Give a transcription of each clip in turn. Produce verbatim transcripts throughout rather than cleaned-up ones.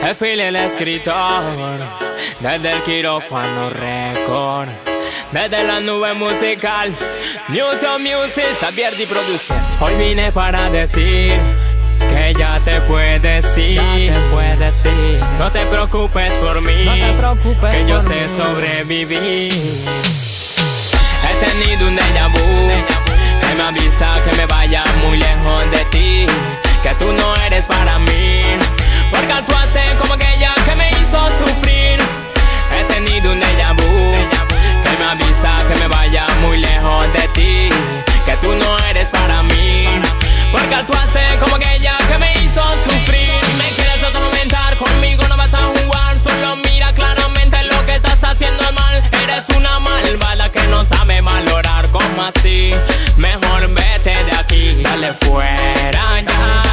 Es Phil el escritor, desde el quirófano record, desde la nube musical, News on Music, Xavier Di Producción. Hoy vine para decir que ya te puedes ir, ya te puedes ir. No te preocupes por mí, no te preocupes que yo sé mí. Sobrevivir. He tenido un déjà vu que me avisa que me vaya muy lejos de ti, que tú no eres para mí, porque actuaste como aquella que me hizo sufrir. He tenido un déjà vu que me avisa que me vaya muy lejos de ti, que tú no eres para mí, porque actuaste como aquella que me hizo sufrir. Si me quieres atormentar, conmigo no vas a jugar. Solo mira claramente lo que estás haciendo mal. Eres una malvada que no sabe valorar. ¿Cómo así? Mejor vete de aquí, dale fuera ya.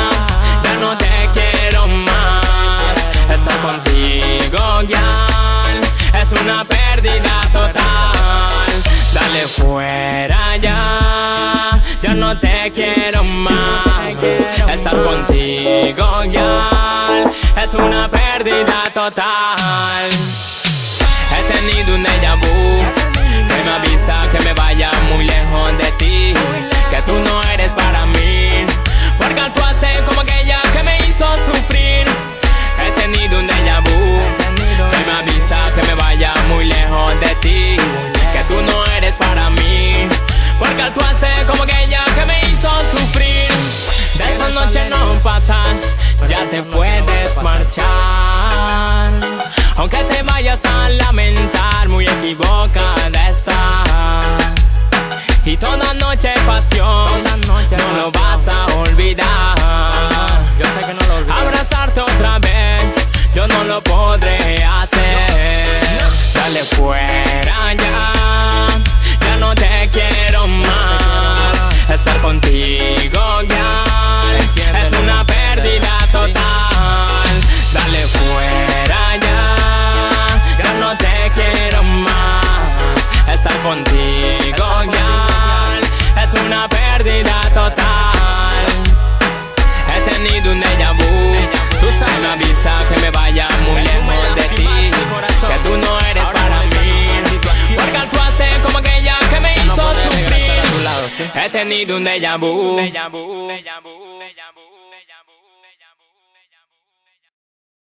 Ya no te quiero más. Estar contigo ya es una pérdida total. Dale fuera ya. Ya no te quiero más. Estar contigo ya es una pérdida total. He tenido un déjà vu que me avisa que me vaya muy lejos de ti, que tú no eres para mí, porque actuaste como aquella que me hizo sufrir. He tenido un déjà vu que me avisa que me vaya muy lejos de ti, que tú no eres para mí, porque actuaste como aquella que me hizo sufrir. De esta noche no pasa, ya te puedes marchar, aunque te vayas a lamentar, muy equivocada estás. Y toda noche pasión, noche no lo vas a olvidar. Yo sé que no lo olvidas. Abrazarte otra vez, yo no lo podré hacer. Dale fuera ya, ya no te quiero más. Estar contigo ya es una pérdida total. Dale fuera ya, ya no te quiero más. Estar contigo ya es una pérdida total. He tenido un déjà vu, tú sabes, me avisa que me vaya muy lejos de ti, que tú no eres para mí, porque actuaste como aquella que me hizo sufrir. He tenido un déjà vu.